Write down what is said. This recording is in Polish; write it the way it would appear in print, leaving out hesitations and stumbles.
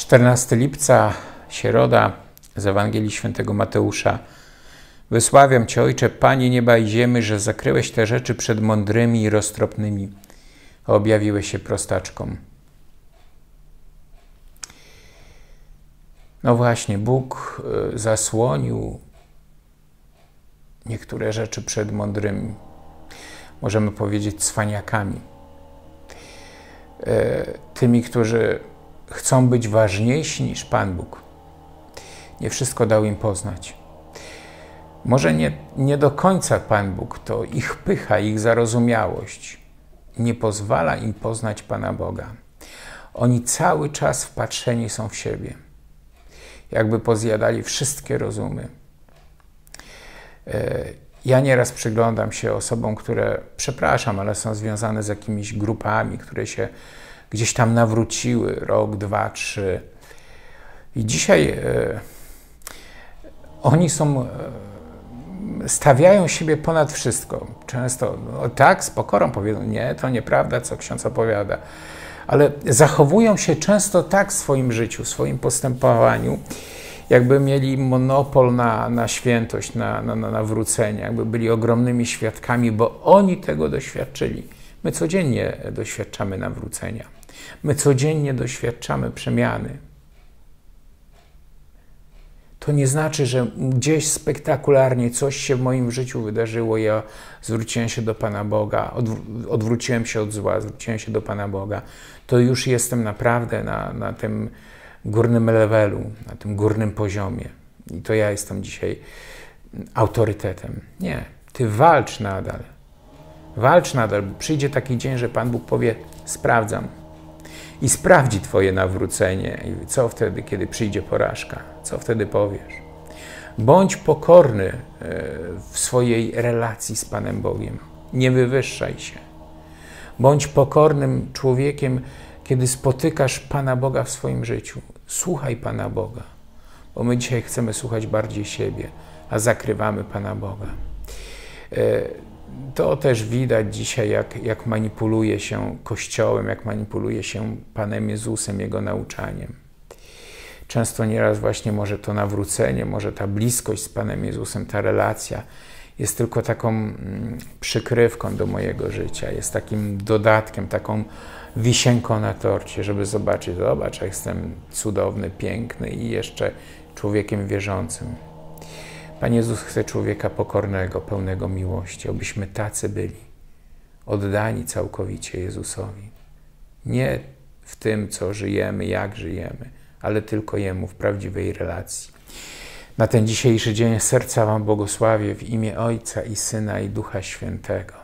14 lipca, środa, z Ewangelii Świętego Mateusza. Wysławiam Cię, Ojcze, Panie nieba i ziemi, że zakryłeś te rzeczy przed mądrymi i roztropnymi, a objawiłeś się prostaczkom. No właśnie, Bóg zasłonił niektóre rzeczy przed mądrymi, możemy powiedzieć cwaniakami. Tymi, którzy chcą być ważniejsi niż Pan Bóg. Nie wszystko dał im poznać. Może nie do końca Pan Bóg, to ich pycha, ich zarozumiałość nie pozwala im poznać Pana Boga. Oni cały czas wpatrzeni są w siebie. Jakby pozjadali wszystkie rozumy. Ja nieraz przyglądam się osobom, które, przepraszam, ale są związane z jakimiś grupami, które się gdzieś tam nawróciły, rok, 2, 3. I dzisiaj oni stawiają siebie ponad wszystko. Często tak, z pokorą powiedzą, nie, to nieprawda, co ksiądz opowiada. Ale zachowują się często tak w swoim życiu, w swoim postępowaniu, jakby mieli monopol na świętość, na nawrócenie, jakby byli ogromnymi świadkami, bo oni tego doświadczyli. My codziennie doświadczamy nawrócenia. My codziennie doświadczamy przemiany. To nie znaczy, że gdzieś spektakularnie coś się w moim życiu wydarzyło, ja zwróciłem się do Pana Boga, odwróciłem się od zła, zwróciłem się do Pana Boga. To już jestem naprawdę na tym górnym levelu, na tym górnym poziomie. I to ja jestem dzisiaj autorytetem. Nie, ty walcz nadal. Walcz nadal, bo przyjdzie taki dzień, że Pan Bóg powie, sprawdzam. I sprawdzi twoje nawrócenie. I co wtedy, kiedy przyjdzie porażka? Co wtedy powiesz? Bądź pokorny w swojej relacji z Panem Bogiem. Nie wywyższaj się. Bądź pokornym człowiekiem, kiedy spotykasz Pana Boga w swoim życiu. Słuchaj Pana Boga, bo my dzisiaj chcemy słuchać bardziej siebie, a zakrywamy Pana Boga. To też widać dzisiaj, jak manipuluje się Kościołem, jak manipuluje się Panem Jezusem, Jego nauczaniem. Często nieraz właśnie może to nawrócenie, może ta bliskość z Panem Jezusem, ta relacja jest tylko taką przykrywką do mojego życia, jest takim dodatkiem, taką wisienką na torcie, żeby zobaczyć, zobacz, jak jestem cudowny, piękny i jeszcze człowiekiem wierzącym. Pan Jezus chce człowieka pokornego, pełnego miłości, abyśmy tacy byli, oddani całkowicie Jezusowi. Nie w tym, co żyjemy, jak żyjemy, ale tylko Jemu w prawdziwej relacji. Na ten dzisiejszy dzień serca wam błogosławię w imię Ojca i Syna i Ducha Świętego.